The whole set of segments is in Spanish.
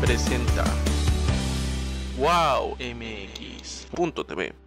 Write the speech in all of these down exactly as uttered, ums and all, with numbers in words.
presenta wow m x punto t v.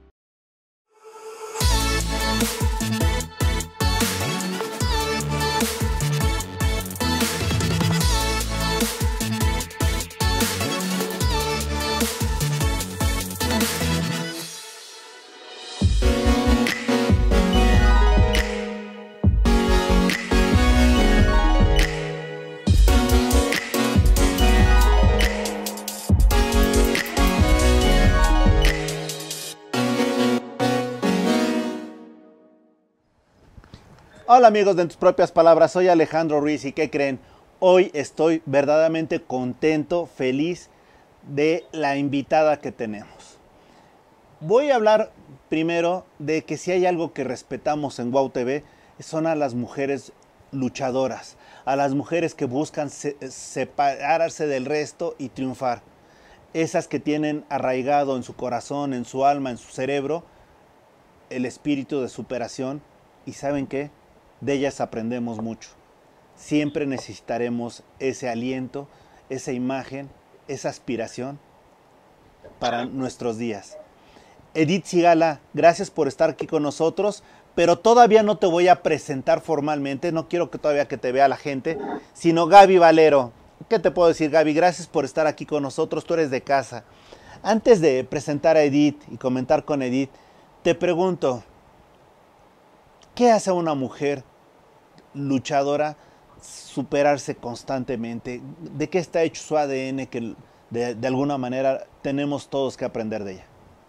Hola amigos de En Tus Propias Palabras, soy Alejandro Ruiz y ¿qué creen? Hoy estoy verdaderamente contento, feliz de la invitada que tenemos. Voy a hablar primero de que si hay algo que respetamos en Wow T V son a las mujeres luchadoras, a las mujeres que buscan se separarse del resto y triunfar. Esas que tienen arraigado en su corazón, en su alma, en su cerebro, el espíritu de superación. ¿Y saben qué? De ellas aprendemos mucho. Siempre necesitaremos ese aliento, esa imagen, esa aspiración para nuestros días. Edith Sigala, gracias por estar aquí con nosotros, pero todavía no te voy a presentar formalmente, no quiero que todavía que te vea la gente, sino Gaby Valero. ¿Qué te puedo decir, Gaby? Gracias por estar aquí con nosotros, tú eres de casa. Antes de presentar a Edith y comentar con Edith, te pregunto, ¿qué hace a una mujer luchadora superarse constantemente? ¿De qué está hecho su A D N que de, de alguna manera tenemos todos que aprender de ella?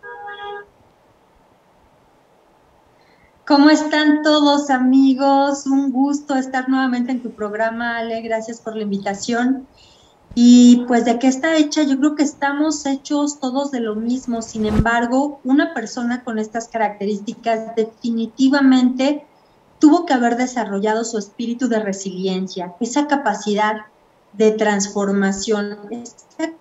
¿Cómo están todos, amigos? Un gusto estar nuevamente en tu programa, Ale, gracias por la invitación. Y pues de qué está hecha, yo creo que estamos hechos todos de lo mismo. Sin embargo, una persona con estas características definitivamente tuvo que haber desarrollado su espíritu de resiliencia, esa capacidad de transformación, esa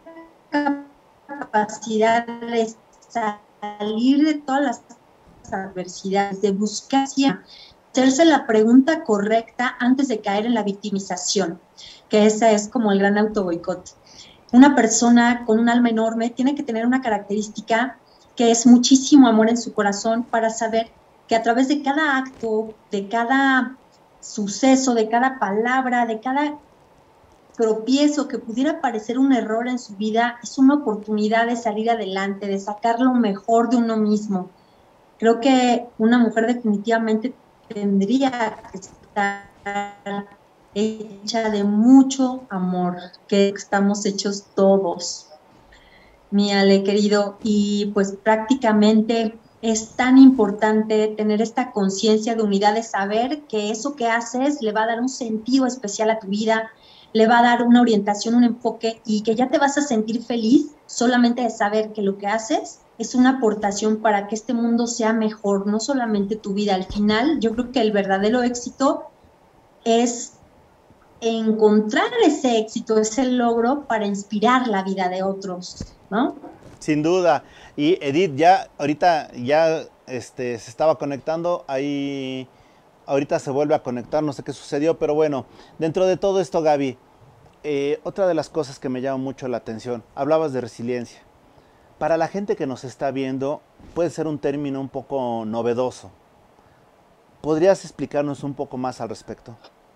capacidad de salir de todas las adversidades, de buscar, hacerse la pregunta correcta antes de caer en la victimización, que esa es como el gran autoboicot. Una persona con un alma enorme tiene que tener una característica que es muchísimo amor en su corazón para saber que a través de cada acto, de cada suceso, de cada palabra, de cada tropiezo que pudiera parecer un error en su vida, es una oportunidad de salir adelante, de sacar lo mejor de uno mismo. Creo que una mujer definitivamente tendría que estar hecha de mucho amor, que estamos hechos todos, mi Ale querido, y pues prácticamente es tan importante tener esta conciencia de unidad, de saber que eso que haces le va a dar un sentido especial a tu vida, le va a dar una orientación, un enfoque, y que ya te vas a sentir feliz solamente de saber que lo que haces es una aportación para que este mundo sea mejor, no solamente tu vida. Al final, yo creo que el verdadero éxito es encontrar ese éxito, ese logro para inspirar la vida de otros, ¿no? Sin duda. Y Edith, ya ahorita ya este, se estaba conectando, ahí ahorita se vuelve a conectar, no sé qué sucedió, pero bueno, dentro de todo esto, Gaby, eh, otra de las cosas que me llama mucho la atención, hablabas de resiliencia. Para la gente que nos está viendo, puede ser un término un poco novedoso. ¿Podrías explicarnos un poco más al respecto?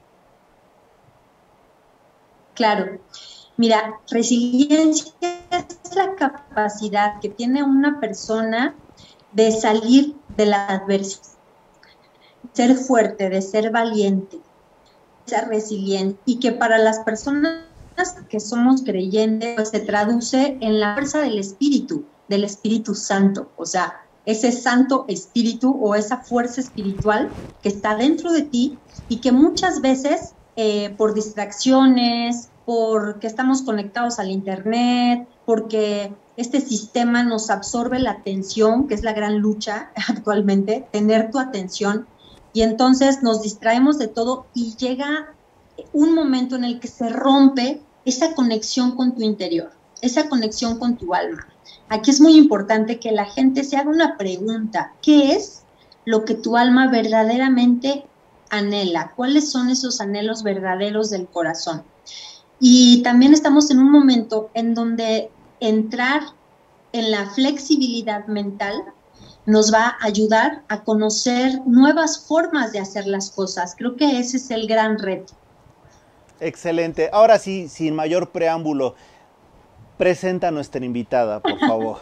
Claro. Mira, resiliencia es la capacidad que tiene una persona de salir de la adversidad, de ser fuerte, de ser valiente, de ser resiliente, y que para las personas que somos creyentes pues, se traduce en la fuerza del Espíritu, del Espíritu Santo, o sea, ese Santo Espíritu o esa fuerza espiritual que está dentro de ti y que muchas veces eh, por distracciones, porque estamos conectados al internet, porque este sistema nos absorbe la atención, que es la gran lucha actualmente, tener tu atención, y entonces nos distraemos de todo y llega un momento en el que se rompe esa conexión con tu interior, esa conexión con tu alma. Aquí es muy importante que la gente se haga una pregunta: ¿qué es lo que tu alma verdaderamente anhela? ¿Cuáles son esos anhelos verdaderos del corazón? Y también estamos en un momento en donde entrar en la flexibilidad mental nos va a ayudar a conocer nuevas formas de hacer las cosas. Creo que ese es el gran reto. Excelente. Ahora sí, sin mayor preámbulo, presenta a nuestra invitada, por favor.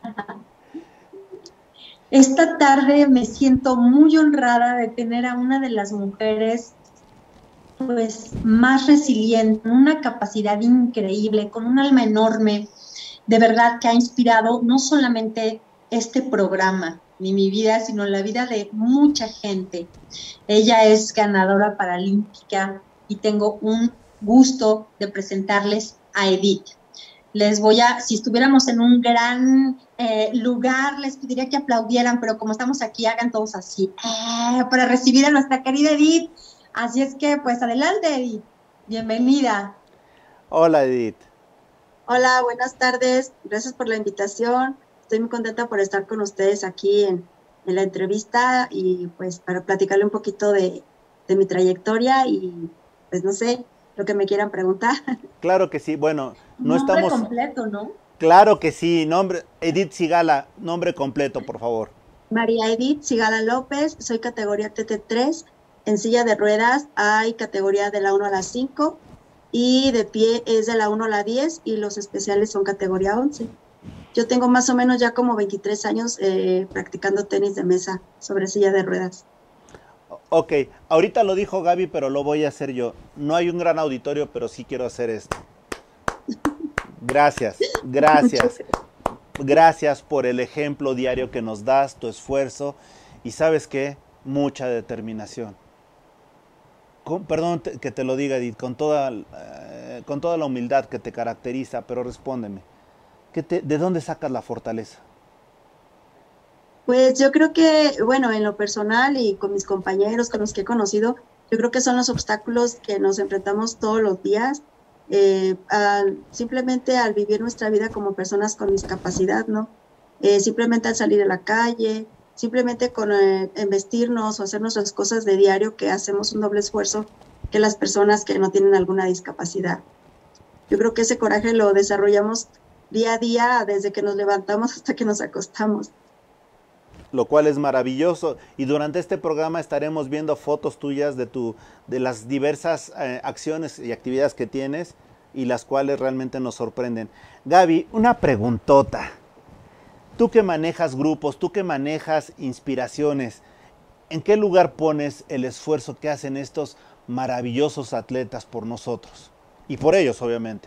Esta tarde me siento muy honrada de tener a una de las mujeres pues más resiliente, con una capacidad increíble, con un alma enorme, de verdad que ha inspirado no solamente este programa, ni mi vida, sino la vida de mucha gente. Ella es ganadora paralímpica y tengo un gusto de presentarles a Edith. Les voy a, si estuviéramos en un gran eh, lugar, les pediría que aplaudieran, pero como estamos aquí, hagan todos así, eh, para recibir a nuestra querida Edith. Así es que, pues, adelante, Edith. Bienvenida. Hola, Edith. Hola, buenas tardes. Gracias por la invitación. Estoy muy contenta por estar con ustedes aquí en, en la entrevista y, pues, para platicarle un poquito de, de mi trayectoria y, pues, no sé, lo que me quieran preguntar. Claro que sí. Bueno, no nombre estamos... completo, ¿no? Claro que sí. Nombre, Edith Sigala, nombre completo, por favor. María Edith Sigala López, soy categoría T T tres. En silla de ruedas hay categoría de la uno a la cinco y de pie es de la uno a la diez y los especiales son categoría once. Yo tengo más o menos ya como veintitrés años eh, practicando tenis de mesa sobre silla de ruedas. Ok, ahorita lo dijo Gaby, pero lo voy a hacer yo. No hay un gran auditorio, pero sí quiero hacer esto. Gracias, gracias. Gracias por el ejemplo diario que nos das, tu esfuerzo y ¿sabes qué? Mucha determinación. Con, perdón te, que te lo diga, Edith, con toda, eh, con toda la humildad que te caracteriza, pero respóndeme. ¿Qué te, ¿De dónde sacas la fortaleza? Pues yo creo que, bueno, en lo personal y con mis compañeros, con los que he conocido, yo creo que son los obstáculos que nos enfrentamos todos los días, eh, al, simplemente al vivir nuestra vida como personas con discapacidad, ¿no? Eh, simplemente al salir a la calle, simplemente con eh, en vestirnos o hacer nuestras cosas de diario, que hacemos un doble esfuerzo que las personas que no tienen alguna discapacidad. Yo creo que ese coraje lo desarrollamos día a día, desde que nos levantamos hasta que nos acostamos. Lo cual es maravilloso y durante este programa estaremos viendo fotos tuyas de, tu, de las diversas eh, acciones y actividades que tienes y las cuales realmente nos sorprenden. Gaby, una preguntota. Tú que manejas grupos, tú que manejas inspiraciones, ¿en qué lugar pones el esfuerzo que hacen estos maravillosos atletas por nosotros? Y por ellos, obviamente.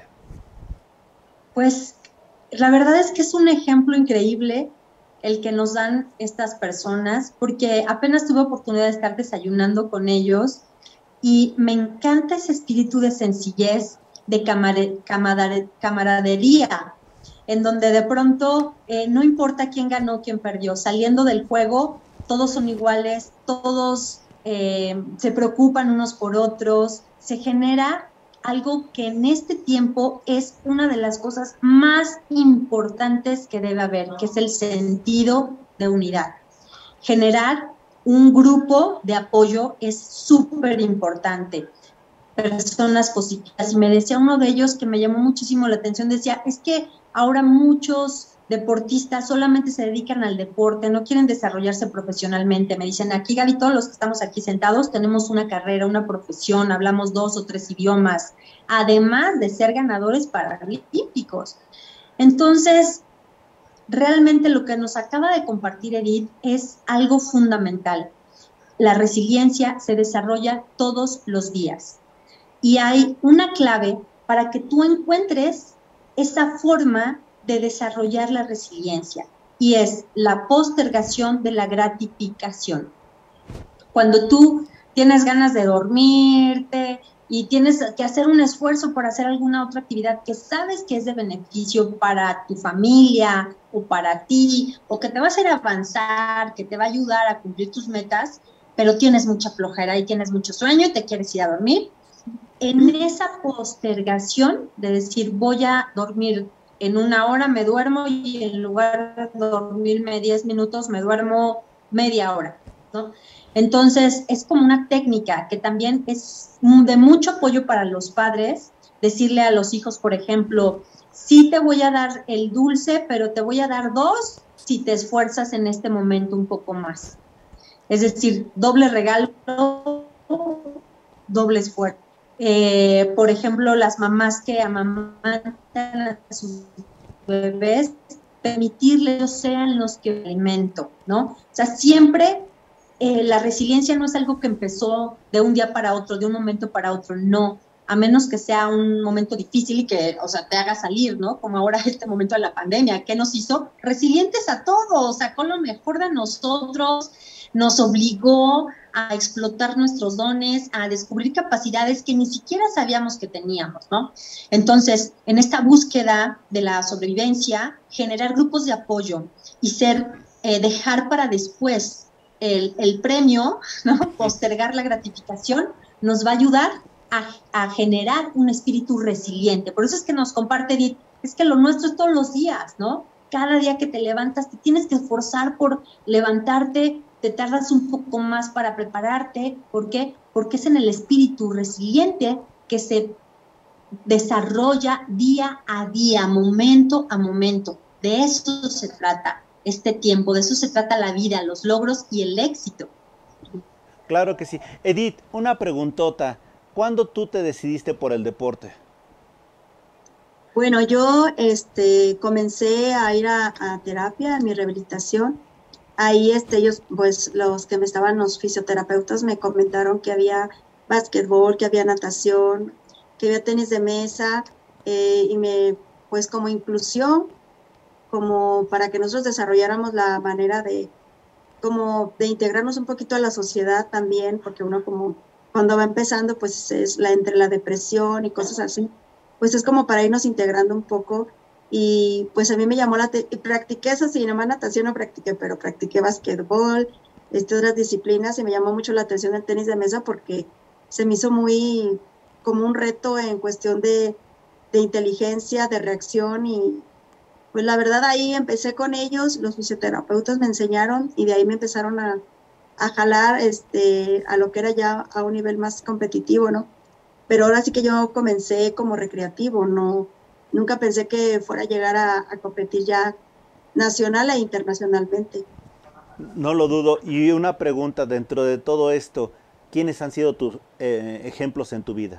Pues la verdad es que es un ejemplo increíble el que nos dan estas personas, porque apenas tuve oportunidad de estar desayunando con ellos y me encanta ese espíritu de sencillez, de camare, camadare, camaradería, en donde de pronto eh, no importa quién ganó, quién perdió, saliendo del juego, todos son iguales, todos eh, se preocupan unos por otros, se genera algo que en este tiempo es una de las cosas más importantes que debe haber, que es el sentido de unidad. Generar un grupo de apoyo es súper importante. Personas positivas. Y me decía uno de ellos que me llamó muchísimo la atención, decía, es que ahora muchos deportistas solamente se dedican al deporte, no quieren desarrollarse profesionalmente. Me dicen, aquí Gaby, todos los que estamos aquí sentados tenemos una carrera, una profesión, hablamos dos o tres idiomas, además de ser ganadores paralímpicos. Entonces, realmente lo que nos acaba de compartir Edith es algo fundamental. La resiliencia se desarrolla todos los días y hay una clave para que tú encuentres esa forma de desarrollar la resiliencia, y es la postergación de la gratificación. Cuando tú tienes ganas de dormirte y tienes que hacer un esfuerzo por hacer alguna otra actividad que sabes que es de beneficio para tu familia o para ti, o que te va a hacer avanzar, que te va a ayudar a cumplir tus metas, pero tienes mucha flojera y tienes mucho sueño y te quieres ir a dormir, en esa postergación de decir voy a dormir en una hora, me duermo y en lugar de dormirme diez minutos me duermo media hora, ¿no? Entonces es como una técnica que también es de mucho apoyo para los padres, decirle a los hijos, por ejemplo, sí te voy a dar el dulce, pero te voy a dar dos si te esfuerzas en este momento un poco más. Es decir, doble regalo, doble esfuerzo. Eh, por ejemplo, las mamás que amamantan a sus bebés, permitirles que sean los que alimento, ¿no? O sea, siempre eh, la resiliencia no es algo que empezó de un día para otro, de un momento para otro, no, a menos que sea un momento difícil y que, o sea, te haga salir, ¿no? Como ahora este momento de la pandemia, ¿qué nos hizo? Resilientes a todos, sacó lo mejor de nosotros, nos obligó a explotar nuestros dones, a descubrir capacidades que ni siquiera sabíamos que teníamos, ¿no? Entonces, en esta búsqueda de la sobrevivencia, generar grupos de apoyo y ser, eh, dejar para después el, el premio, ¿no? Postergar la gratificación, nos va a ayudar a, a generar un espíritu resiliente. Por eso es que nos comparte Edith, es que lo nuestro es todos los días, ¿no? Cada día que te levantas, te tienes que esforzar por levantarte, te tardas un poco más para prepararte. ¿Por qué? Porque es en el espíritu resiliente que se desarrolla día a día, momento a momento. De eso se trata este tiempo, de eso se trata la vida, los logros y el éxito. Claro que sí. Edith, una preguntota. ¿Cuándo tú te decidiste por el deporte? Bueno, yo este, comencé a ir a, a terapia, a mi rehabilitación. Ahí este, ellos, pues los que me estaban, los fisioterapeutas, me comentaron que había básquetbol, que había natación, que había tenis de mesa, eh, y me, pues como inclusión, como para que nosotros desarrolláramos la manera de, como de integrarnos un poquito a la sociedad también, porque uno como cuando va empezando, pues es la entre la depresión y cosas así, pues es como para irnos integrando un poco. Y pues a mí me llamó la atención, practiqué eso, sí, nomás natación no practiqué, pero practiqué basquetbol, este, otras disciplinas, y me llamó mucho la atención el tenis de mesa porque se me hizo muy como un reto en cuestión de, de inteligencia, de reacción, y pues la verdad ahí empecé con ellos, los fisioterapeutas me enseñaron y de ahí me empezaron a, a jalar este, a lo que era ya a un nivel más competitivo, ¿no? Pero ahora sí que yo comencé como recreativo, no... Nunca pensé que fuera a llegar a, a competir ya nacional e internacionalmente. No lo dudo. Y una pregunta dentro de todo esto, ¿quiénes han sido tus eh, ejemplos en tu vida?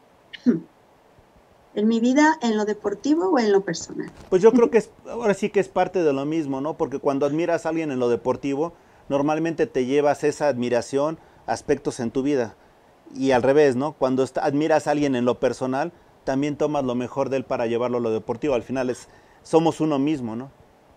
¿En mi vida, en lo deportivo o en lo personal? Pues yo creo que es, ahora sí que es parte de lo mismo, ¿no? Porque cuando admiras a alguien en lo deportivo, normalmente te llevas esa admiración a aspectos en tu vida. Y al revés, ¿no? Cuando está, admiras a alguien en lo personal, también tomas lo mejor de él para llevarlo a lo deportivo. Al final es, somos uno mismo, ¿no?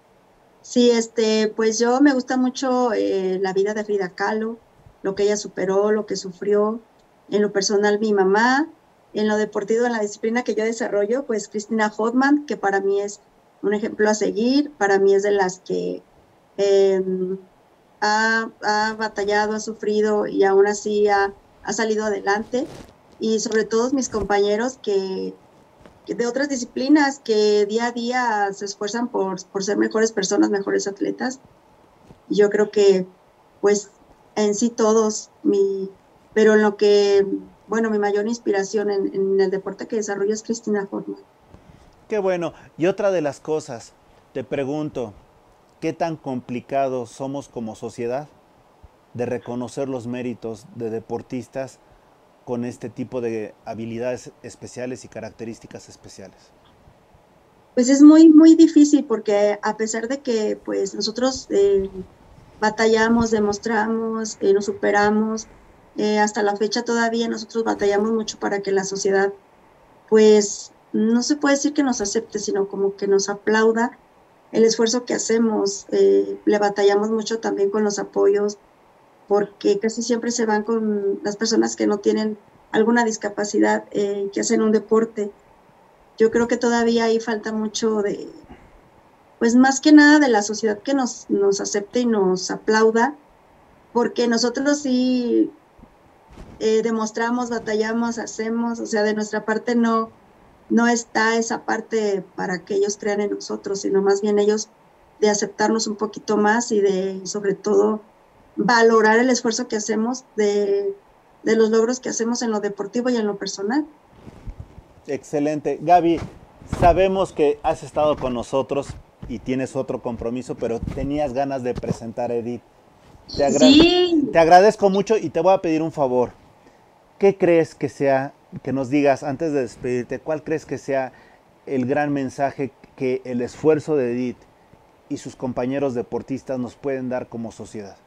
Sí, este, pues yo me gusta mucho eh, la vida de Frida Kahlo, lo que ella superó, lo que sufrió. En lo personal, mi mamá. En lo deportivo, en la disciplina que yo desarrollo, pues Christina Hodman, que para mí es un ejemplo a seguir. Para mí es de las que eh, ha, ha batallado, ha sufrido y aún así ha, ha salido adelante. Y sobre todo mis compañeros que, que de otras disciplinas que día a día se esfuerzan por, por ser mejores personas, mejores atletas. Y yo creo que, pues, en sí todos, mi, pero en lo que, bueno, mi mayor inspiración en, en el deporte que desarrollo es Christina Hodman. Qué bueno. Y otra de las cosas, te pregunto, ¿qué tan complicados somos como sociedad de reconocer los méritos de deportistas con este tipo de habilidades especiales y características especiales? Pues es muy, muy difícil porque a pesar de que pues nosotros eh, batallamos, demostramos, eh, nos superamos, eh, hasta la fecha todavía nosotros batallamos mucho para que la sociedad, pues no se puede decir que nos acepte, sino como que nos aplauda el esfuerzo que hacemos. Eh, le batallamos mucho también con los apoyos, porque casi siempre se van con las personas que no tienen alguna discapacidad, eh, que hacen un deporte. Yo creo que todavía ahí falta mucho de, pues más que nada de la sociedad que nos, nos acepte y nos aplauda, porque nosotros sí eh, demostramos, batallamos, hacemos, o sea, de nuestra parte no, no está esa parte para que ellos crean en nosotros, sino más bien ellos de aceptarnos un poquito más y de, sobre todo, valorar el esfuerzo que hacemos, de, de los logros que hacemos en lo deportivo y en lo personal. Excelente. Gaby, sabemos que has estado con nosotros y tienes otro compromiso, pero tenías ganas de presentar a Edith. Te, agra sí. te agradezco mucho y te voy a pedir un favor. ¿Qué crees que sea, que nos digas antes de despedirte, cuál crees que sea el gran mensaje que el esfuerzo de Edith y sus compañeros deportistas nos pueden dar como sociedad?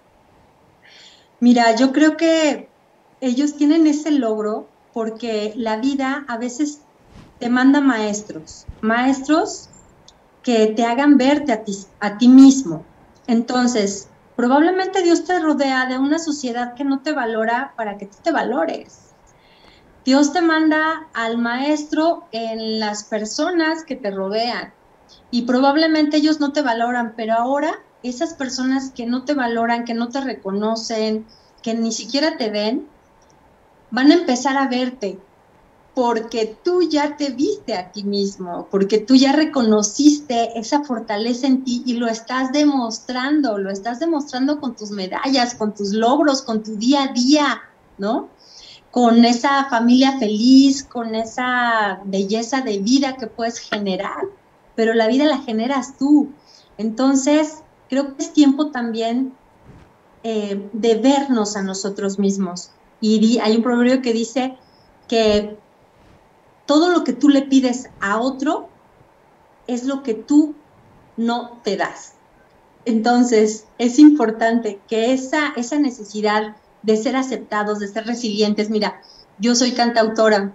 Mira, yo creo que ellos tienen ese logro porque la vida a veces te manda maestros, maestros que te hagan verte a ti, a ti mismo. Entonces, probablemente Dios te rodea de una sociedad que no te valora para que tú te valores. Dios te manda al maestro en las personas que te rodean y probablemente ellos no te valoran, pero ahora esas personas que no te valoran, que no te reconocen, que ni siquiera te ven, van a empezar a verte porque tú ya te viste a ti mismo, porque tú ya reconociste esa fortaleza en ti y lo estás demostrando, lo estás demostrando con tus medallas, con tus logros, con tu día a día, ¿no? Con esa familia feliz, con esa belleza de vida que puedes generar, pero la vida la generas tú. Entonces, creo que es tiempo también eh, de vernos a nosotros mismos. Y di, hay un proverbio que dice que todo lo que tú le pides a otro es lo que tú no te das. Entonces, es importante que esa, esa necesidad de ser aceptados, de ser resilientes. Mira, yo soy cantautora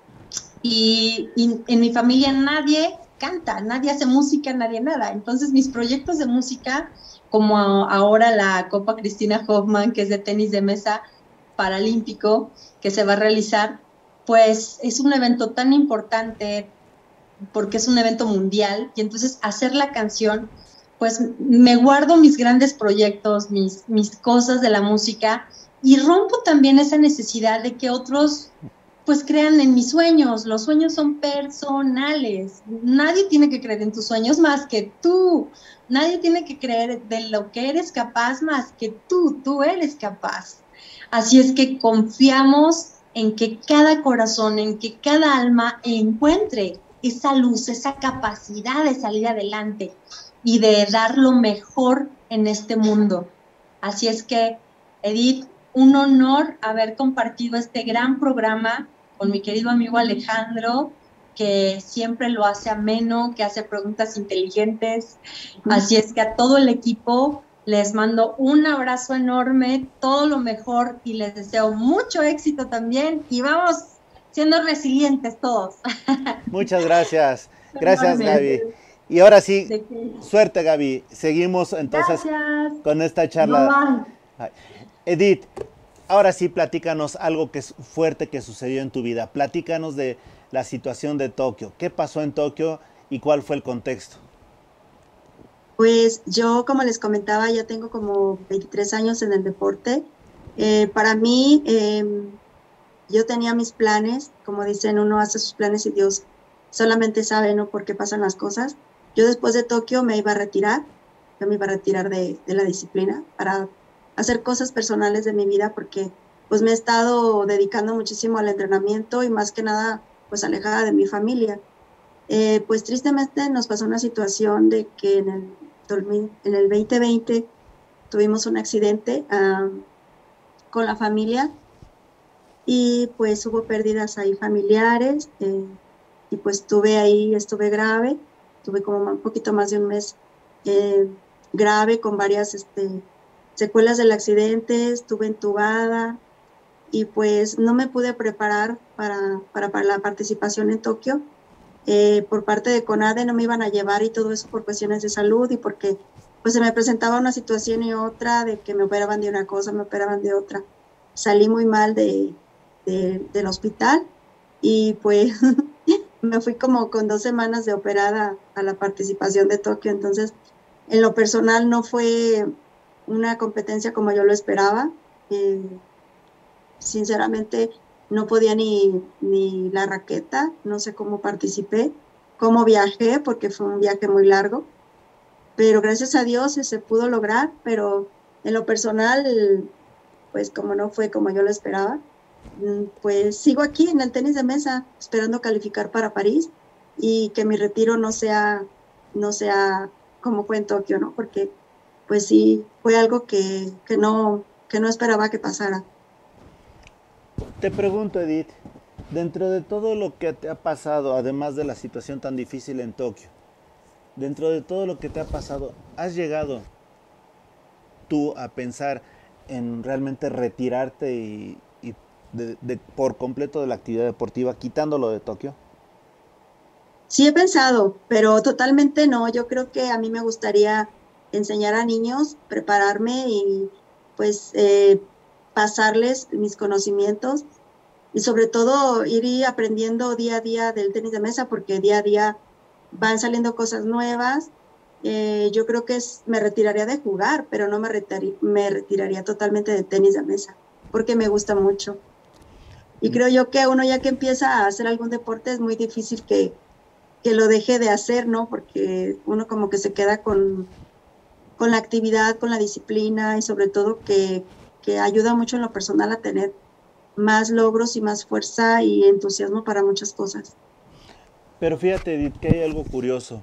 y, y en mi familia nadie canta, nadie hace música, nadie nada. Entonces, mis proyectos de música, como ahora la Copa Cristina Hoffman, que es de tenis de mesa paralímpico, que se va a realizar, pues es un evento tan importante porque es un evento mundial y entonces hacer la canción, pues me guardo mis grandes proyectos, mis, mis cosas de la música y rompo también esa necesidad de que otros pues crean en mis sueños. Los sueños son personales, nadie tiene que creer en tus sueños más que tú, nadie tiene que creer de lo que eres capaz más que tú, tú eres capaz. Así es que confiamos en que cada corazón, en que cada alma encuentre esa luz, esa capacidad de salir adelante y de dar lo mejor en este mundo. Así es que, Edith, un honor haber compartido este gran programa con mi querido amigo Alejandro, que siempre lo hace ameno, que hace preguntas inteligentes. Así es que a todo el equipo les mando un abrazo enorme, todo lo mejor y les deseo mucho éxito también y vamos siendo resilientes todos. Muchas gracias. Gracias, Gaby. Y ahora sí, suerte, Gaby. Seguimos entonces gracias. Con esta charla. Bye, bye. Edith, ahora sí platícanos algo que es fuerte que sucedió en tu vida. Platícanos de la situación de Tokio. ¿Qué pasó en Tokio y cuál fue el contexto? Pues yo, como les comentaba, ya tengo como veintitrés años en el deporte. Eh, para mí, eh, yo tenía mis planes, como dicen, uno hace sus planes y Dios solamente sabe, ¿no?, por qué pasan las cosas. Yo después de Tokio me iba a retirar, yo me iba a retirar de, de la disciplina para hacer cosas personales de mi vida porque pues me he estado dedicando muchísimo al entrenamiento y más que nada pues alejada de mi familia. Eh, pues tristemente nos pasó una situación de que en el, en el veinte veinte tuvimos un accidente um, con la familia y pues hubo pérdidas ahí familiares eh, y pues estuve ahí, estuve grave, tuve como un poquito más de un mes eh, grave con varias este, secuelas del accidente, estuve entubada y pues no me pude preparar para, para, para la participación en Tokio. Eh, por parte de CONADE no me iban a llevar y todo eso por cuestiones de salud y porque pues se me presentaba una situación y otra de que me operaban de una cosa, me operaban de otra. Salí muy mal de, de, del hospital y pues me fui como con dos semanas de operada a la participación de Tokio, entonces en lo personal no fue una competencia como yo lo esperaba. Eh, sinceramente no podía ni, ni la raqueta, no sé cómo participé, cómo viajé, porque fue un viaje muy largo, pero gracias a Dios se pudo lograr, pero en lo personal, pues como no fue como yo lo esperaba, pues sigo aquí en el tenis de mesa, esperando calificar para París y que mi retiro no sea, no sea como fue en Tokio, ¿no? Porque pues sí, fue algo que, que, no, que no esperaba que pasara. Te pregunto, Edith, dentro de todo lo que te ha pasado, además de la situación tan difícil en Tokio, dentro de todo lo que te ha pasado, ¿has llegado tú a pensar en realmente retirarte y, y de, de, por completo de la actividad deportiva, quitándolo de Tokio? Sí he pensado, pero totalmente no. Yo creo que a mí me gustaría enseñar a niños, prepararme y pues eh, pasarles mis conocimientos y sobre todo ir aprendiendo día a día del tenis de mesa, porque día a día van saliendo cosas nuevas. Eh, yo creo que es, me retiraría de jugar, pero no me retiraría, me retiraría totalmente de tenis de mesa, porque me gusta mucho. Y creo yo que uno ya que empieza a hacer algún deporte es muy difícil que, que lo deje de hacer, ¿no? Porque uno como que se queda con, con la actividad, con la disciplina y sobre todo que, que ayuda mucho en lo personal a tener más logros y más fuerza y entusiasmo para muchas cosas. Pero fíjate, Edith, que hay algo curioso.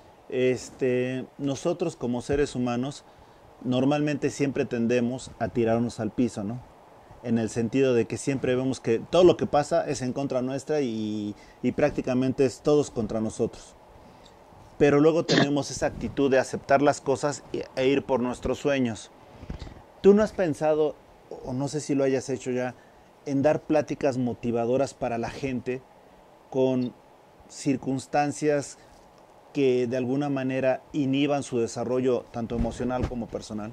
Este, nosotros como seres humanos normalmente siempre tendemos a tirarnos al piso, ¿no? En el sentido de que siempre vemos que todo lo que pasa es en contra nuestra y, y prácticamente es todos contra nosotros. Pero luego tenemos esa actitud de aceptar las cosas e ir por nuestros sueños. ¿Tú no has pensado, o no sé si lo hayas hecho ya, en dar pláticas motivadoras para la gente con circunstancias que de alguna manera inhiban su desarrollo tanto emocional como personal?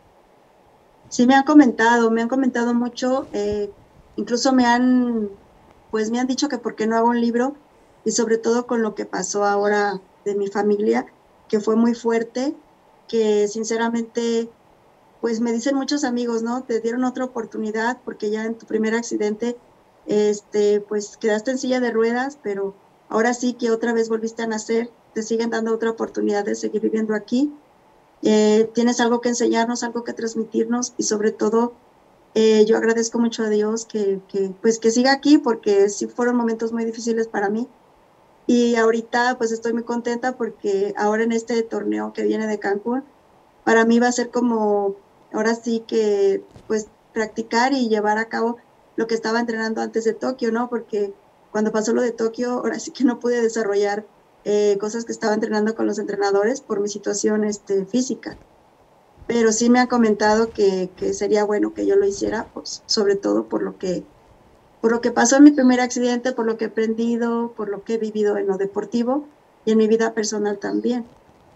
Sí, me han comentado, me han comentado mucho, eh, incluso me han, pues me han dicho que por qué no hago un libro, y sobre todo con lo que pasó ahora de mi familia, que fue muy fuerte, que sinceramente, pues me dicen muchos amigos, ¿no? Te dieron otra oportunidad porque ya en tu primer accidente, este, pues quedaste en silla de ruedas, pero ahora sí que otra vez volviste a nacer, te siguen dando otra oportunidad de seguir viviendo aquí. Eh, tienes algo que enseñarnos, algo que transmitirnos y sobre todo eh, yo agradezco mucho a Dios que, que, pues que siga aquí porque sí fueron momentos muy difíciles para mí y ahorita pues estoy muy contenta porque ahora en este torneo que viene de Cancún para mí va a ser como ahora sí que pues practicar y llevar a cabo lo que estaba entrenando antes de Tokio, ¿no? Porque cuando pasó lo de Tokio ahora sí que no pude desarrollar Eh, cosas que estaba entrenando con los entrenadores por mi situación este, física. Pero sí me han comentado que, que sería bueno que yo lo hiciera, pues, sobre todo por lo, que, por lo que pasó en mi primer accidente, por lo que he aprendido, por lo que he vivido en lo deportivo y en mi vida personal también.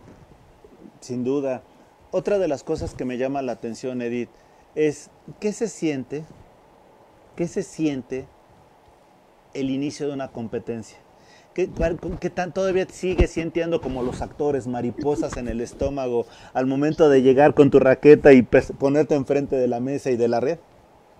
Sin duda. Otra de las cosas que me llama la atención, Edith, es ¿qué se siente? ¿Qué se siente el inicio de una competencia? ¿Qué, qué tan todavía sigues sintiendo como los actores, mariposas en el estómago al momento de llegar con tu raqueta y ponerte enfrente de la mesa y de la red?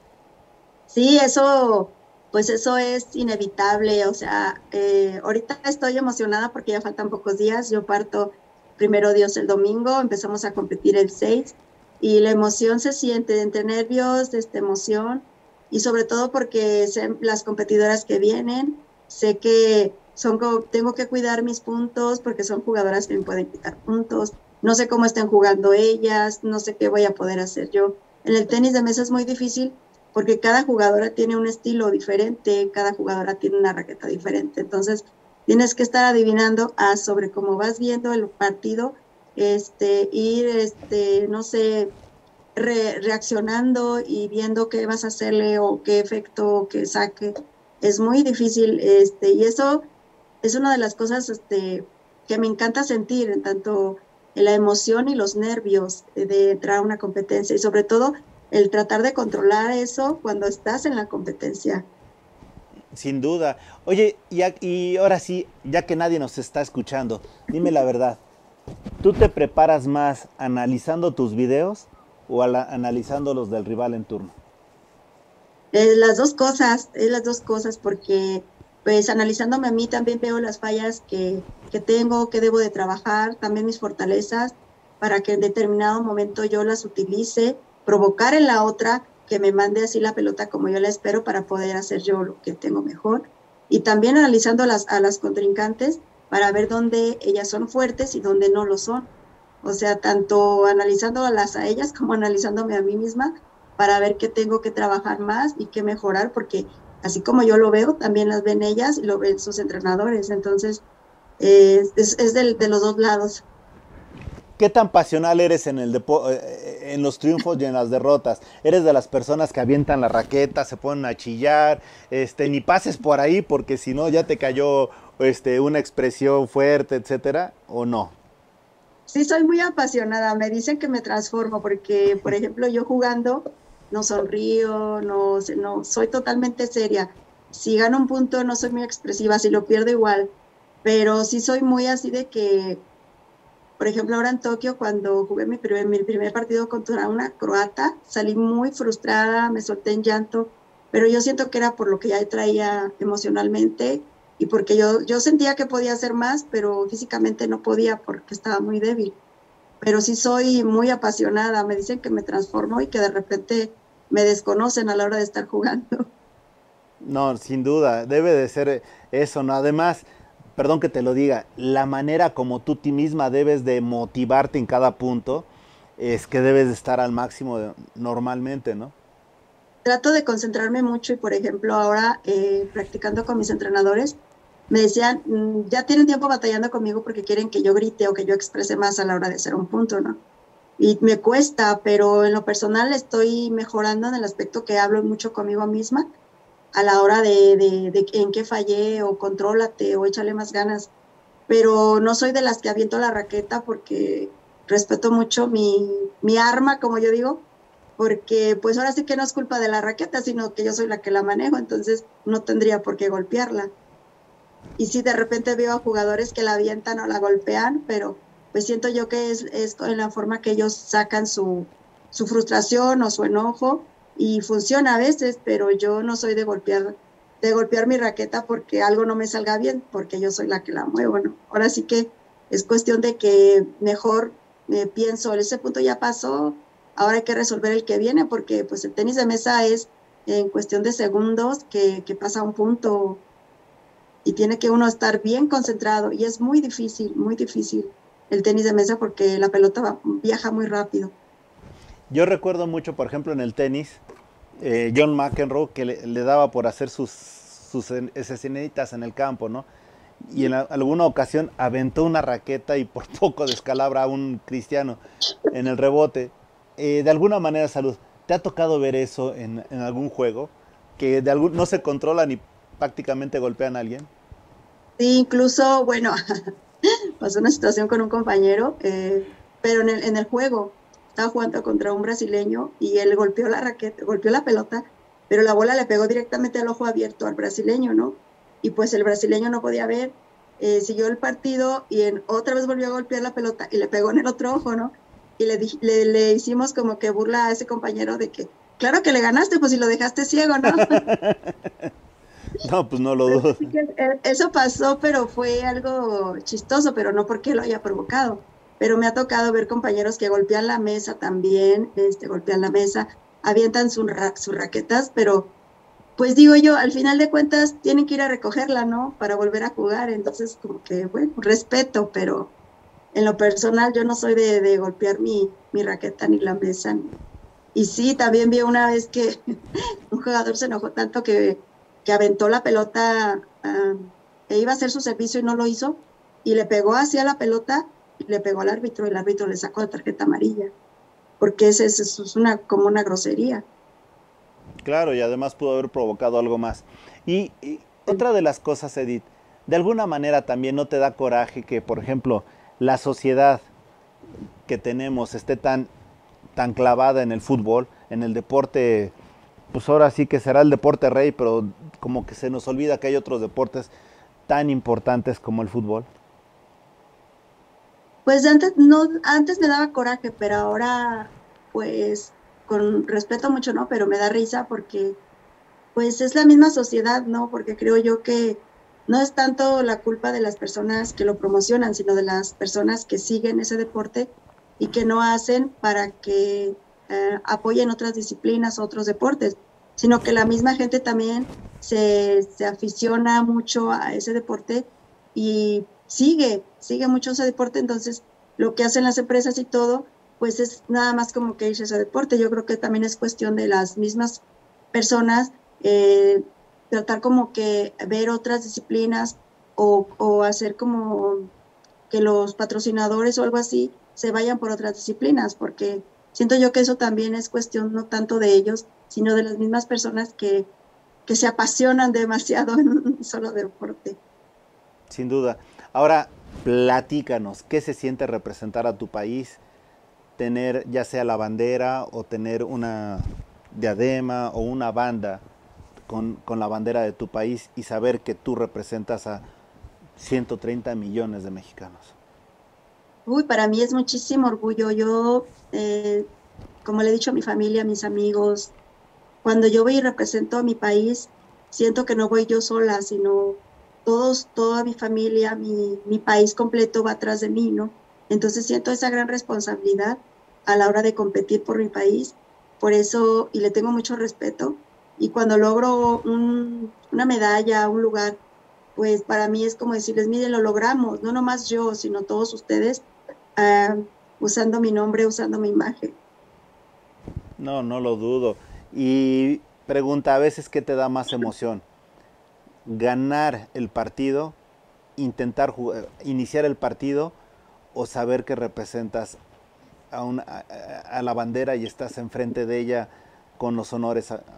Sí, eso, pues eso es inevitable. O sea, eh, ahorita estoy emocionada porque ya faltan pocos días. Yo parto primero Dios el domingo, empezamos a competir el seis y la emoción se siente entre nervios, esta emoción y sobre todo porque sé las competidoras que vienen, sé que Son, tengo que cuidar mis puntos porque son jugadoras que me pueden quitar puntos. No sé cómo estén jugando ellas, no sé qué voy a poder hacer yo. En el tenis de mesa es muy difícil porque cada jugadora tiene un estilo diferente, cada jugadora tiene una raqueta diferente. Entonces, tienes que estar adivinando a sobre cómo vas viendo el partido, este, ir, este, no sé, re, reaccionando y viendo qué vas a hacerle o qué efecto, qué saque. Es muy difícil, este, y eso es una de las cosas este, que me encanta sentir, en tanto en la emoción y los nervios de entrar a una competencia y sobre todo el tratar de controlar eso cuando estás en la competencia. Sin duda. Oye, y, y ahora sí, ya que nadie nos está escuchando, dime la verdad, ¿tú te preparas más analizando tus videos o la, analizando los del rival en turno? Eh, las dos cosas, es las dos cosas porque pues analizándome a mí también veo las fallas que, que tengo, que debo de trabajar, también mis fortalezas, para que en determinado momento yo las utilice, provocar en la otra que me mande así la pelota como yo la espero para poder hacer yo lo que tengo mejor. Y también analizando a las, a las contrincantes para ver dónde ellas son fuertes y dónde no lo son. O sea, tanto analizándolas a ellas como analizándome a mí misma para ver qué tengo que trabajar más y qué mejorar, porque así como yo lo veo, también las ven ellas y lo ven sus entrenadores. Entonces, eh, es, es de, de los dos lados. ¿Qué tan pasional eres en, el depo en los triunfos y en las derrotas? ¿Eres de las personas que avientan la raqueta, se ponen a chillar, este, ni pases por ahí porque si no ya te cayó este, una expresión fuerte, etcétera, o no? Sí, soy muy apasionada. Me dicen que me transformo porque, por ejemplo, yo jugando no sonrío, no, no soy totalmente seria. Si gano un punto no soy muy expresiva, si lo pierdo igual, pero sí soy muy así de que, por ejemplo, ahora en Tokio, cuando jugué mi primer, mi primer partido contra una croata, salí muy frustrada, me solté en llanto, pero yo siento que era por lo que ya traía emocionalmente y porque yo, yo sentía que podía hacer más, pero físicamente no podía porque estaba muy débil. Pero sí soy muy apasionada, me dicen que me transformo y que de repente me desconocen a la hora de estar jugando. No, sin duda, debe de ser eso, ¿no? Además, perdón que te lo diga, la manera como tú ti misma debes de motivarte en cada punto es que debes de estar al máximo de, normalmente, ¿no? Trato de concentrarme mucho y, por ejemplo, ahora eh, practicando con mis entrenadores, me decían, mmm, ya tienen tiempo batallando conmigo porque quieren que yo grite o que yo exprese más a la hora de hacer un punto, ¿no? Y me cuesta, pero en lo personal estoy mejorando en el aspecto que hablo mucho conmigo misma a la hora de, de, de en qué fallé o contrólate o échale más ganas. Pero no soy de las que aviento la raqueta porque respeto mucho mi, mi arma, como yo digo, porque pues ahora sí que no es culpa de la raqueta, sino que yo soy la que la manejo, entonces no tendría por qué golpearla. Y sí, de repente veo a jugadores que la avientan o la golpean, pero pues siento yo que es, es en la forma que ellos sacan su, su frustración o su enojo, y funciona a veces, pero yo no soy de golpear, de golpear mi raqueta porque algo no me salga bien, porque yo soy la que la muevo, ¿no? Ahora sí que es cuestión de que mejor eh, pienso, ese punto ya pasó, ahora hay que resolver el que viene, porque pues el tenis de mesa es en cuestión de segundos que, que pasa un punto y tiene que uno estar bien concentrado, y es muy difícil, muy difícil el tenis de mesa porque la pelota va, viaja muy rápido. Yo recuerdo mucho, por ejemplo, en el tenis, eh, John McEnroe, que le, le daba por hacer sus, sus escenitas en el campo, ¿no? Y en la, alguna ocasión aventó una raqueta y por poco descalabra a un cristiano en el rebote. Eh, de alguna manera, Salud, ¿te ha tocado ver eso en, en algún juego? Que de algún, no se controlan y prácticamente golpean a alguien. Sí, incluso, bueno, pasó una situación con un compañero, eh, pero en el, en el juego, estaba jugando contra un brasileño y él golpeó la raqueta, golpeó la pelota, pero la bola le pegó directamente al ojo abierto al brasileño, ¿no? Y pues el brasileño no podía ver, eh, siguió el partido y en, otra vez volvió a golpear la pelota y le pegó en el otro ojo, ¿no? Y le, le, le hicimos como que burla a ese compañero de que, claro que le ganaste, pues si lo dejaste ciego, ¿no? No, pues no lo dudo. Eso pasó, pero fue algo chistoso, pero no porque lo haya provocado. Pero me ha tocado ver compañeros que golpean la mesa también, este, golpean la mesa, avientan su ra sus raquetas, pero pues digo yo, al final de cuentas tienen que ir a recogerla, ¿no? Para volver a jugar, entonces como que, bueno, respeto, pero en lo personal yo no soy de, de golpear mi, mi raqueta ni la mesa. Ni. Y sí, también vi una vez que un jugador se enojó tanto que, que aventó la pelota, uh, e iba a hacer su servicio y no lo hizo, y le pegó hacia la pelota, le pegó al árbitro y el árbitro le sacó la tarjeta amarilla, porque es, es, es una, como una grosería. Claro, y además pudo haber provocado algo más. Y, y otra de las cosas, Edith, de alguna manera también no te da coraje que, por ejemplo, la sociedad que tenemos esté tan, tan clavada en el fútbol, en el deporte, pues ahora sí que será el deporte rey, pero como que se nos olvida que hay otros deportes tan importantes como el fútbol. Pues antes, no, antes me daba coraje, pero ahora, pues, con respeto mucho, ¿no? Pero me da risa porque, pues, es la misma sociedad, ¿no? Porque creo yo que no es tanto la culpa de las personas que lo promocionan, sino de las personas que siguen ese deporte y que no hacen para que eh, apoyen otras disciplinas, otros deportes, sino que la misma gente también se, se aficiona mucho a ese deporte y sigue, sigue mucho ese deporte. Entonces lo que hacen las empresas y todo, pues es nada más como que irse a ese deporte. Yo creo que también es cuestión de las mismas personas, eh, tratar como que ver otras disciplinas o, o hacer como que los patrocinadores o algo así se vayan por otras disciplinas, porque siento yo que eso también es cuestión no tanto de ellos, sino de las mismas personas que, que se apasionan demasiado en un solo deporte. Sin duda. Ahora, platícanos, ¿qué se siente representar a tu país? Tener ya sea la bandera o tener una diadema o una banda con, con la bandera de tu país y saber que tú representas a ciento treinta millones de mexicanos. Uy, para mí es muchísimo orgullo. Yo, eh, como le he dicho a mi familia, a mis amigos, cuando yo voy y represento a mi país, siento que no voy yo sola, sino todos, toda mi familia, mi, mi país completo va atrás de mí, ¿no? Entonces siento esa gran responsabilidad a la hora de competir por mi país, por eso, y le tengo mucho respeto, y cuando logro un, una medalla, un lugar, pues para mí es como decirles, miren, lo logramos, no nomás yo, sino todos ustedes, uh, usando mi nombre, usando mi imagen. No, no lo dudo. Y pregunta, a veces, ¿qué te da más emoción? ¿Ganar el partido, intentar jugar, iniciar el partido o saber que representas a, una, a, a la bandera y estás enfrente de ella con los honores? A...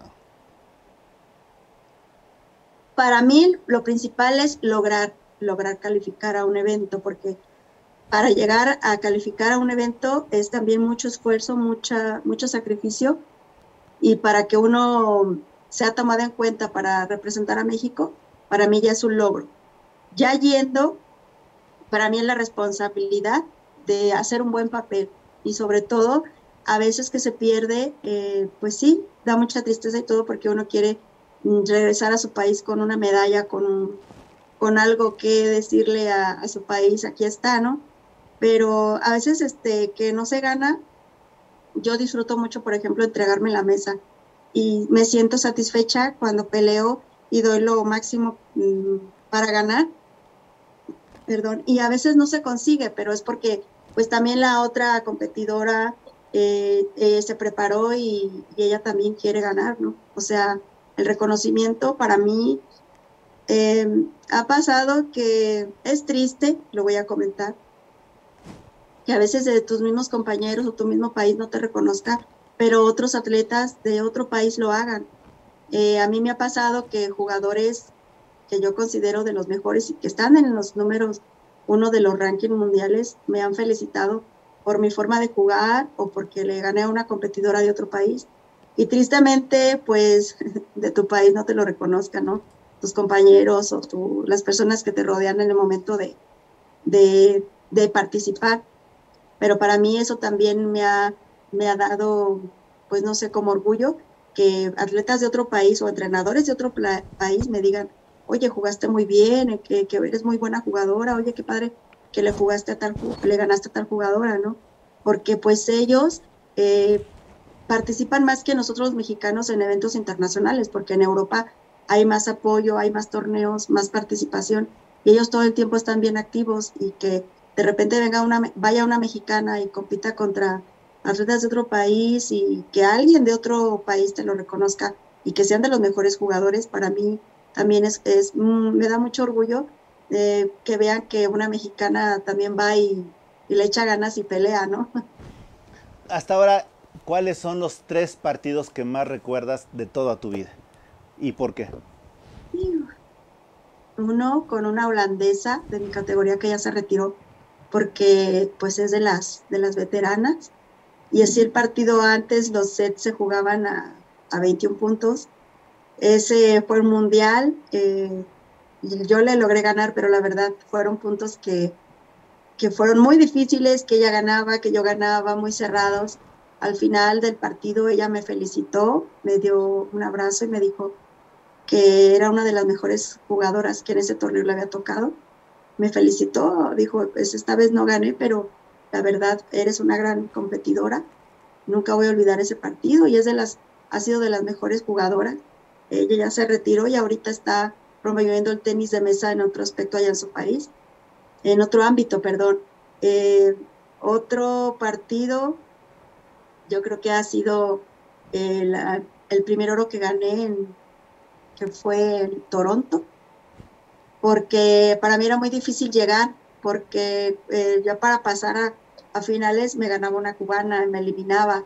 Para mí lo principal es lograr, lograr calificar a un evento, porque para llegar a calificar a un evento es también mucho esfuerzo, mucha, mucho sacrificio, y para que uno sea tomado en cuenta para representar a México, para mí ya es un logro. Ya yendo, para mí es la responsabilidad de hacer un buen papel, y sobre todo, a veces que se pierde, eh, pues sí, da mucha tristeza y todo, porque uno quiere regresar a su país con una medalla, con, un, con algo que decirle a, a su país, aquí está, ¿no? Pero a veces este, que no se gana, yo disfruto mucho, por ejemplo, entregarme la mesa, y me siento satisfecha cuando peleo y doy lo máximo mmm, para ganar, perdón, y a veces no se consigue, pero es porque pues también la otra competidora eh, eh, se preparó y, y ella también quiere ganar, ¿no? O sea, el reconocimiento para mí eh, ha pasado que es triste, lo voy a comentar, que a veces de tus mismos compañeros o tu mismo país no te reconozca, pero otros atletas de otro país lo hagan. Eh, a mí me ha pasado que jugadores que yo considero de los mejores y que están en los números uno de los rankings mundiales me han felicitado por mi forma de jugar o porque le gané a una competidora de otro país. Y tristemente, pues, de tu país no te lo reconozcan, ¿no? Tus compañeros o tu, las personas que te rodean en el momento de, de, de participar. Pero para mí eso también me ha, me ha dado, pues no sé, como orgullo, que atletas de otro país o entrenadores de otro pla- país me digan, oye, jugaste muy bien, que, que eres muy buena jugadora, oye, qué padre que le jugaste a tal, le ganaste a tal jugadora, ¿no? Porque pues ellos eh, participan más que nosotros los mexicanos en eventos internacionales, porque en Europa hay más apoyo, hay más torneos, más participación, y ellos todo el tiempo están bien activos, y que de repente venga una, vaya una mexicana y compita contra atletas de otro país y que alguien de otro país te lo reconozca y que sean de los mejores jugadores, para mí también es, es mm, me da mucho orgullo eh, que vean que una mexicana también va y, y le echa ganas y pelea, ¿no? Hasta ahora, ¿cuáles son los tres partidos que más recuerdas de toda tu vida? ¿Y por qué? Uno con una holandesa de mi categoría que ya se retiró, porque pues es de las, de las veteranas, y así el partido antes, los sets se jugaban a, a veintiún puntos. Ese fue el mundial, eh, y yo le logré ganar, pero la verdad fueron puntos que, que fueron muy difíciles, que ella ganaba, que yo ganaba, muy cerrados. Al final del partido ella me felicitó, me dio un abrazo y me dijo que era una de las mejores jugadoras que en ese torneo le había tocado. Me felicitó, dijo, pues esta vez no gané, pero la verdad eres una gran competidora. nunca voy a olvidar ese partido y es de las, ha sido de las mejores jugadoras. Ella ya se retiró y ahorita está promoviendo el tenis de mesa en otro aspecto allá en su país, en otro ámbito, perdón. Eh, otro partido, yo creo que ha sido el, el primer oro que gané, en, que fue en Toronto, porque para mí era muy difícil llegar, porque eh, ya para pasar a, a finales me ganaba una cubana, me eliminaba,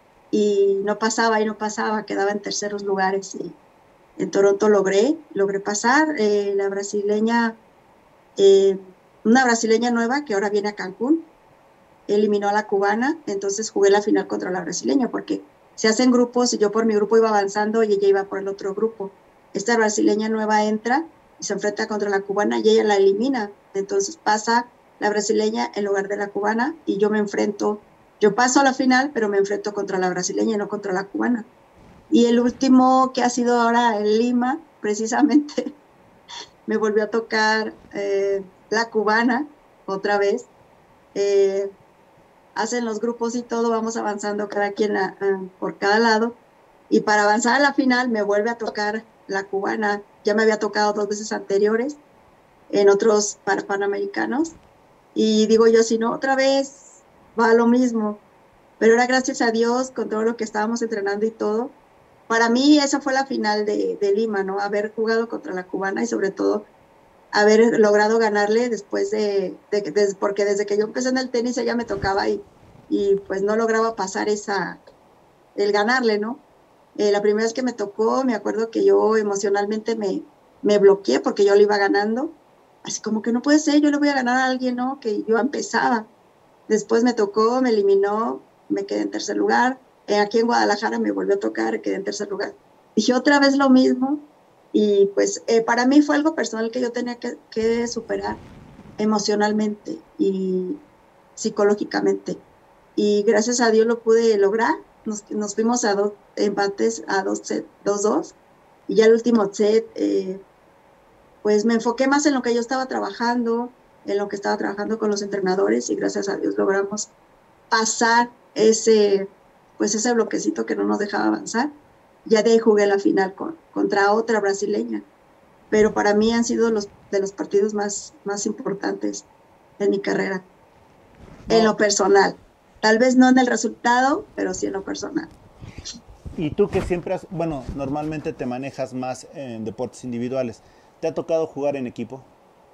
y no pasaba y no pasaba, quedaba en terceros lugares, y en Toronto logré, logré pasar. Eh, la brasileña, eh, una brasileña nueva que ahora viene a Cancún, eliminó a la cubana, entonces jugué la final contra la brasileña, porque se hacen grupos y yo por mi grupo iba avanzando y ella iba por el otro grupo. Esta brasileña nueva entra y se enfrenta contra la cubana y ella la elimina, entonces pasa la brasileña en lugar de la cubana y yo me enfrento, yo paso a la final, pero me enfrento contra la brasileña y no contra la cubana. Y el último que ha sido ahora en Lima, precisamente, me volvió a tocar eh, la cubana otra vez. Eh, hacen los grupos y todo, vamos avanzando cada quien a, a, por cada lado. Y para avanzar a la final me vuelve a tocar la cubana. Ya me había tocado dos veces anteriores en otros para panamericanos. Y digo yo, si no, otra vez va lo mismo. Pero era gracias a Dios con todo lo que estábamos entrenando y todo. Para mí esa fue la final de, de Lima, ¿no? Haber jugado contra la cubana y sobre todo haber logrado ganarle después de, de, de, porque desde que yo empecé en el tenis ella me tocaba y, y pues no lograba pasar esa, el ganarle, ¿no? Eh, la primera vez que me tocó, me acuerdo que yo emocionalmente me, me bloqueé porque yo le iba ganando, así como que no puede ser, yo le voy a ganar a alguien, ¿no? Que yo empezaba. Después me tocó, me eliminó, me quedé en tercer lugar. Eh, aquí en Guadalajara me volvió a tocar, quedé en tercer lugar. Dije otra vez lo mismo y pues eh, para mí fue algo personal que yo tenía que, que superar emocionalmente y psicológicamente. Y gracias a Dios lo pude lograr. Nos, nos fuimos a dos empates, a dos set, dos, dos. Y ya el último set, eh, pues me enfoqué más en lo que yo estaba trabajando, en lo que estaba trabajando con los entrenadores y gracias a Dios logramos pasar ese... pues ese bloquecito que no nos dejaba avanzar. Ya de ahí jugué la final con, contra otra brasileña, pero para mí han sido los de los partidos más, más importantes de mi carrera, no. En lo personal. Tal vez no en el resultado, pero sí en lo personal. Y tú que siempre has, bueno, normalmente te manejas más en deportes individuales, ¿te ha tocado jugar en equipo?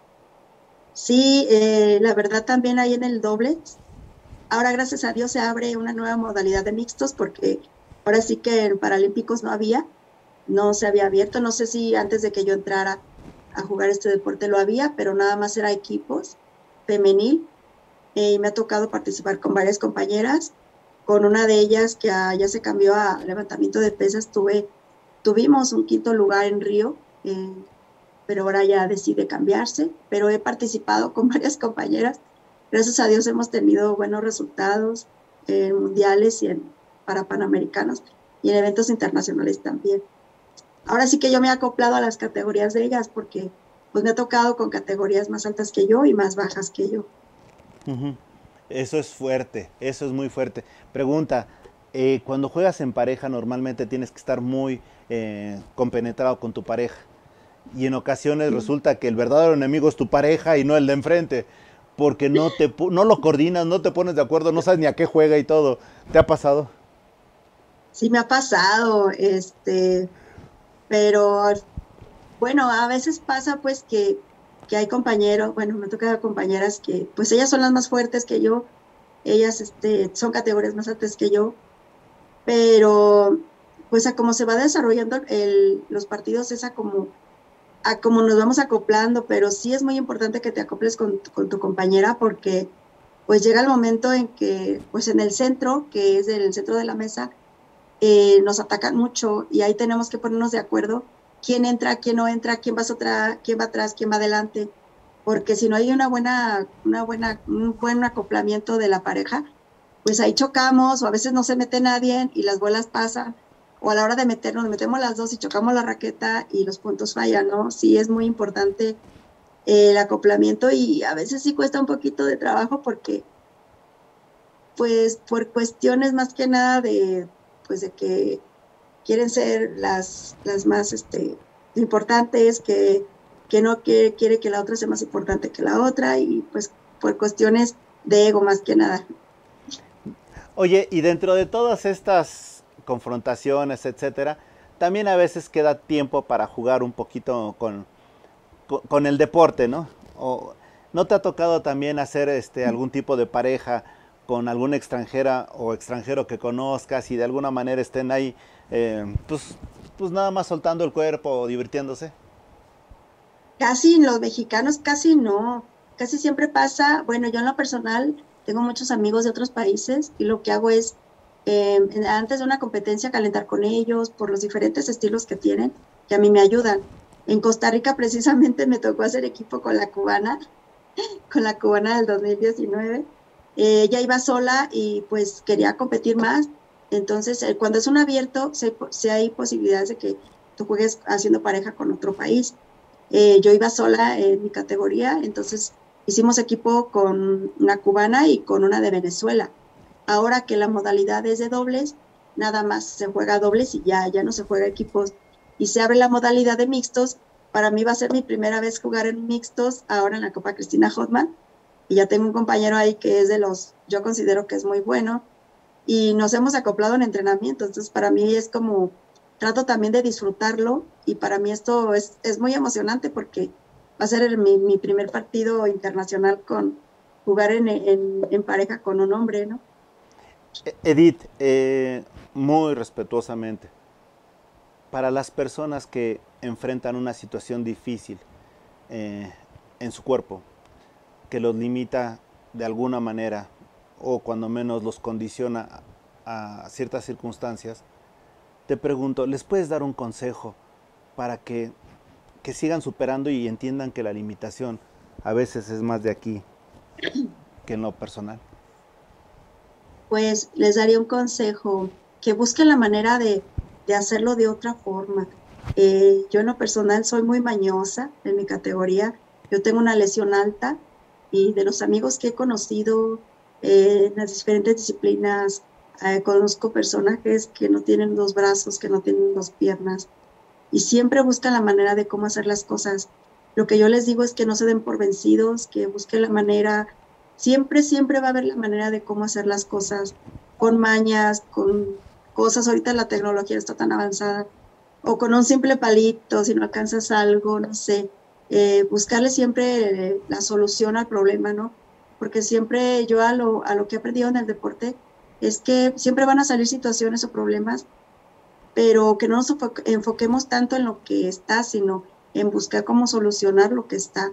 Sí, eh, la verdad también hay en el dobles. Ahora, gracias a Dios, se abre una nueva modalidad de mixtos porque ahora sí que en Paralímpicos no había, no se había abierto. No sé si antes de que yo entrara a jugar este deporte lo había, pero nada más era equipos femenil. Eh, y me ha tocado participar con varias compañeras. Con una de ellas que ah, ya se cambió a levantamiento de pesas, tuve, tuvimos un quinto lugar en Río, eh, pero ahora ya decide cambiarse. Pero he participado con varias compañeras. Gracias a Dios hemos tenido buenos resultados en mundiales y en, para panamericanos y en eventos internacionales también. Ahora sí que yo me he acoplado a las categorías de ellas porque pues me ha tocado con categorías más altas que yo y más bajas que yo. Uh-huh. Eso es fuerte, eso es muy fuerte. Pregunta, eh, cuando juegas en pareja normalmente tienes que estar muy eh, compenetrado con tu pareja y en ocasiones uh-huh. resulta que el verdadero enemigo es tu pareja y no el de enfrente. Porque no, te, no lo coordinas, no te pones de acuerdo, no sabes ni a qué juega y todo. ¿Te ha pasado? Sí, me ha pasado, este, pero bueno, a veces pasa pues que, que hay compañeros, bueno, me toca compañeras que pues ellas son las más fuertes que yo, ellas este, son categorías más altas que yo, pero pues a cómo se va desarrollando el, los partidos es a como... a cómo nos vamos acoplando, pero sí es muy importante que te acoples con, con tu compañera porque pues llega el momento en que pues en el centro, que es el centro de la mesa, eh, nos atacan mucho y ahí tenemos que ponernos de acuerdo quién entra, quién no entra, quién va atrás, quién va atrás, quién va adelante, porque si no hay una buena, una buena, un buen acoplamiento de la pareja, pues ahí chocamos o a veces no se mete nadie y las bolas pasan. O a la hora de meternos, nos metemos las dos y chocamos la raqueta y los puntos fallan, ¿no? Sí es muy importante eh, el acoplamiento y a veces sí cuesta un poquito de trabajo porque pues por cuestiones más que nada de, pues de que quieren ser las, las más este, importantes, que, que no quiere, quiere que la otra sea más importante que la otra, y pues por cuestiones de ego más que nada. Oye, y dentro de todas estas confrontaciones, etcétera, también a veces queda tiempo para jugar un poquito con, con, con el deporte, ¿no? O, ¿no te ha tocado también hacer este, algún tipo de pareja con alguna extranjera o extranjero que conozcas y de alguna manera estén ahí, eh, pues, pues nada más soltando el cuerpo o divirtiéndose? Casi los mexicanos, casi no, casi siempre pasa, bueno, yo en lo personal tengo muchos amigos de otros países y lo que hago es, eh, antes de una competencia, calentar con ellos por los diferentes estilos que tienen, que a mí me ayudan. En Costa Rica precisamente me tocó hacer equipo con la cubana, con la cubana del dos mil diecinueve. Eh, ella iba sola y pues quería competir más. Entonces, eh, cuando es un abierto, si sí hay posibilidades de que tú juegues haciendo pareja con otro país. Eh, yo iba sola en mi categoría, entonces hicimos equipo con una cubana y con una de Venezuela. Ahora que la modalidad es de dobles, nada más se juega dobles y ya, ya no se juega equipos. Y se abre la modalidad de mixtos. Para mí va a ser mi primera vez jugar en mixtos ahora en la Copa Cristina Hoffman. Y ya tengo un compañero ahí que es de los, yo considero que es muy bueno. Y nos hemos acoplado en entrenamiento. Entonces para mí es como, trato también de disfrutarlo. Y para mí esto es, es muy emocionante porque va a ser el, mi, mi primer partido internacional con jugar en, en, en pareja con un hombre, ¿no? Edith, eh, muy respetuosamente, para las personas que enfrentan una situación difícil eh, en su cuerpo, que los limita de alguna manera o cuando menos los condiciona a, a ciertas circunstancias, te pregunto, ¿les puedes dar un consejo para que, que sigan superando y entiendan que la limitación a veces es más de aquí que en lo personal? Pues les daría un consejo, que busquen la manera de, de hacerlo de otra forma. Eh, yo en lo personal soy muy mañosa en mi categoría, yo tengo una lesión alta y de los amigos que he conocido eh, en las diferentes disciplinas, eh, conozco personajes que no tienen dos brazos, que no tienen dos piernas y siempre buscan la manera de cómo hacer las cosas. Lo que yo les digo es que no se den por vencidos, que busquen la manera. Siempre, siempre va a haber la manera de cómo hacer las cosas, con mañas, con cosas. Ahorita la tecnología está tan avanzada, o con un simple palito, si no alcanzas algo, no sé, eh, buscarle siempre eh, la solución al problema, ¿no? Porque siempre yo a lo, a lo que he aprendido en el deporte es que siempre van a salir situaciones o problemas, pero que no nos enfoquemos tanto en lo que está, sino en buscar cómo solucionar lo que está.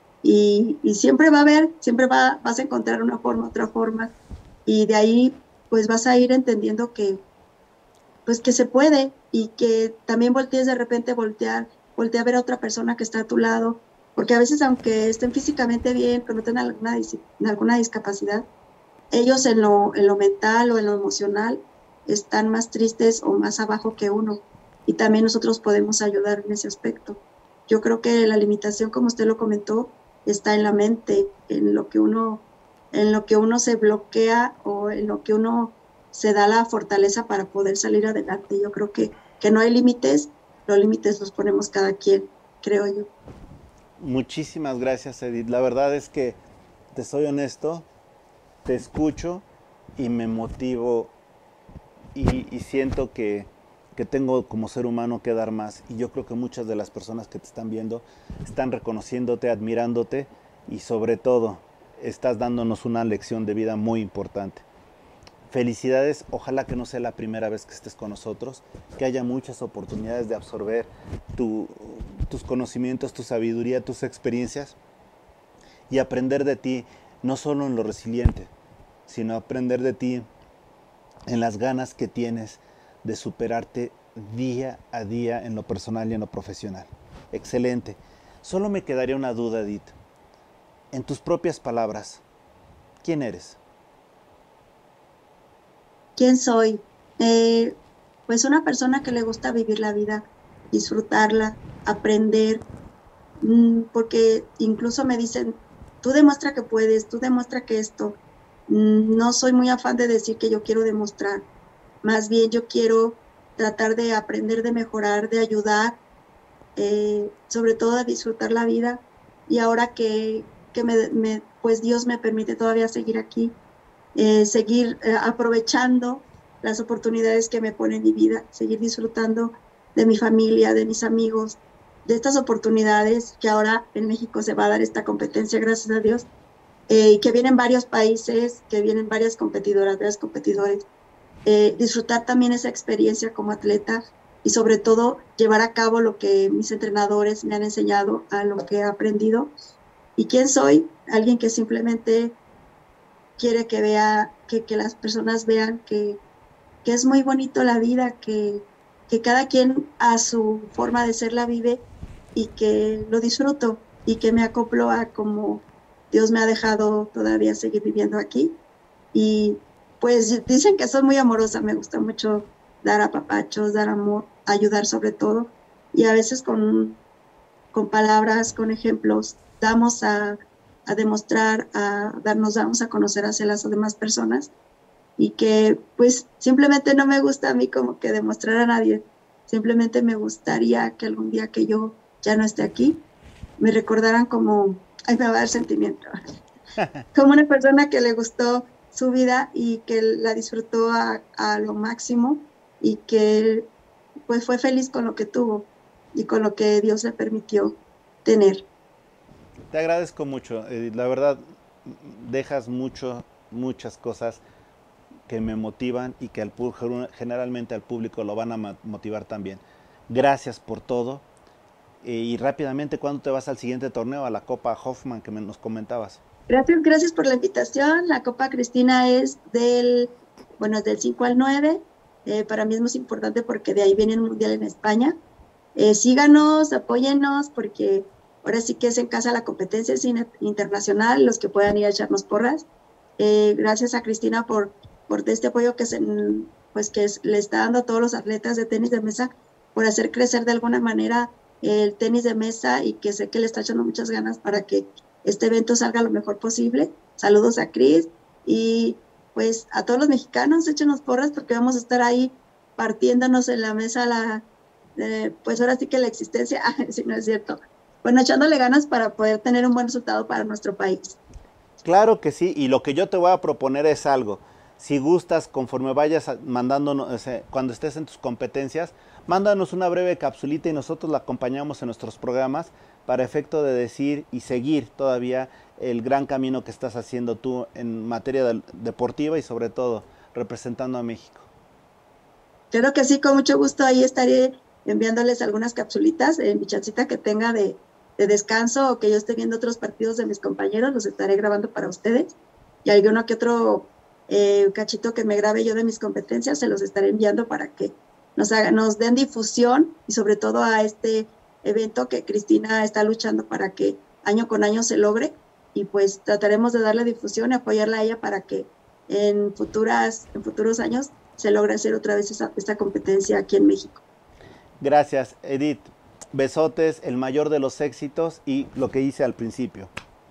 Y, y siempre va a haber, siempre va, vas a encontrar una forma, otra forma, y de ahí pues vas a ir entendiendo que pues que se puede, y que también voltees de repente, voltear, voltea a ver a otra persona que está a tu lado, porque a veces aunque estén físicamente bien, pero no tengan alguna, alguna discapacidad, ellos en lo, en lo mental o en lo emocional están más tristes o más abajo que uno, y también nosotros podemos ayudar en ese aspecto. Yo creo que la limitación, como usted lo comentó, está en la mente, en lo que uno, en lo que uno se bloquea o en lo que uno se da la fortaleza para poder salir adelante. Yo creo que, que no hay límites, los límites los ponemos cada quien, creo yo. Muchísimas gracias, Edith. La verdad es que, te soy honesto, te escucho y me motivo y, y siento que, que tengo como ser humano que dar más, y yo creo que muchas de las personas que te están viendo están reconociéndote, admirándote, y sobre todo estás dándonos una lección de vida muy importante. Felicidades, ojalá que no sea la primera vez que estés con nosotros, que haya muchas oportunidades de absorber tu, tus conocimientos, tu sabiduría, tus experiencias, y aprender de ti, no solo en lo resiliente, sino aprender de ti en las ganas que tienes de superarte día a día en lo personal y en lo profesional. Excelente. Solo me quedaría una duda, Edith. En tus propias palabras, ¿quién eres? ¿Quién soy? Eh, pues una persona que le gusta vivir la vida, disfrutarla, aprender, mmm, porque incluso me dicen, tú demuestra que puedes, tú demuestra que esto, no soy muy afán de decir que yo quiero demostrar, más bien yo quiero tratar de aprender, de mejorar, de ayudar, eh, sobre todo a disfrutar la vida. Y ahora que, que me, me, pues Dios me permite todavía seguir aquí, eh, seguir eh, aprovechando las oportunidades que me pone en mi vida, seguir disfrutando de mi familia, de mis amigos, de estas oportunidades que ahora en México se va a dar esta competencia, gracias a Dios, eh, que vienen varios países, que vienen varias competidoras, varios competidores. Eh, disfrutar también esa experiencia como atleta y sobre todo llevar a cabo lo que mis entrenadores me han enseñado, a lo que he aprendido. ¿Y quién soy? Alguien que simplemente quiere que vea, que, que las personas vean que, que es muy bonito la vida, que, que cada quien a su forma de ser la vive y que lo disfruto y que me acoplo a como Dios me ha dejado todavía seguir viviendo aquí. Y pues dicen que soy muy amorosa, me gusta mucho dar apapachos, dar amor, ayudar sobre todo, y a veces con, con palabras, con ejemplos, damos a, a demostrar, a darnos, damos a conocer hacia las demás personas, y que pues simplemente no me gusta a mí como que demostrar a nadie, simplemente me gustaría que algún día que yo ya no esté aquí, me recordaran como, ay, me va a dar sentimiento, como una persona que le gustó su vida y que la disfrutó a, a lo máximo y que pues fue feliz con lo que tuvo y con lo que Dios le permitió tener. Te agradezco mucho, Edith. La verdad, dejas mucho, muchas cosas que me motivan y que al, generalmente al público lo van a motivar también. Gracias por todo. Y rápidamente, ¿cuándo te vas al siguiente torneo, a la Copa Hoffman que me, nos comentabas? Gracias, gracias por la invitación. La Copa Cristina es del, bueno, es del cinco al nueve. Eh, para mí es muy importante porque de ahí viene el Mundial en España. Eh, síganos, apóyennos, porque ahora sí que es en casa la competencia es internacional, los que puedan ir a echarnos porras. Eh, gracias a Cristina por, por este apoyo que, se, pues que es, le está dando a todos los atletas de tenis de mesa, por hacer crecer de alguna manera el tenis de mesa, y que sé que le está echando muchas ganas para que este evento salga lo mejor posible. Saludos a Cris y pues a todos los mexicanos, échenos porras porque vamos a estar ahí partiéndonos en la mesa la, eh, pues ahora sí que la existencia, si no es cierto, bueno, echándole ganas para poder tener un buen resultado para nuestro país. Claro que sí, y lo que yo te voy a proponer es algo. Si gustas, conforme vayas mandándonos, eh, cuando estés en tus competencias, mándanos una breve capsulita y nosotros la acompañamos en nuestros programas para efecto de decir y seguir todavía el gran camino que estás haciendo tú en materia de, deportiva y sobre todo representando a México. Claro que sí, con mucho gusto. Ahí estaré enviándoles algunas capsulitas en mi chancita que tenga de, de descanso, o que yo esté viendo otros partidos de mis compañeros, los estaré grabando para ustedes, y alguno que otro eh, cachito que me grabe yo de mis competencias se los estaré enviando para que nos, haga, nos den difusión, y sobre todo a este evento que Cristina está luchando para que año con año se logre, y pues trataremos de darle difusión y apoyarla a ella para que en, futuras, en futuros años se logre hacer otra vez esa, esta competencia aquí en México. Gracias, Edith. Besotes, el mayor de los éxitos, y lo que hice al principio.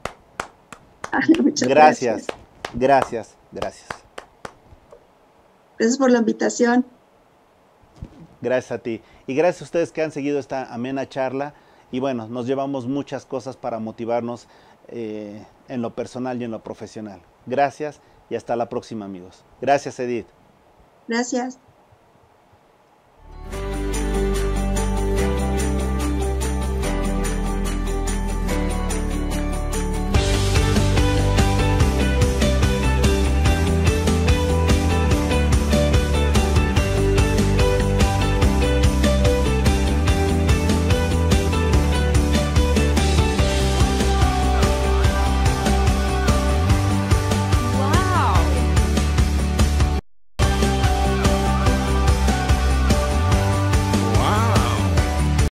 Muchas gracias, gracias, gracias, gracias. Gracias por la invitación. Gracias a ti. Y gracias a ustedes que han seguido esta amena charla. Y bueno, nos llevamos muchas cosas para motivarnos eh, en lo personal y en lo profesional. Gracias y hasta la próxima, amigos. Gracias, Edith. Gracias.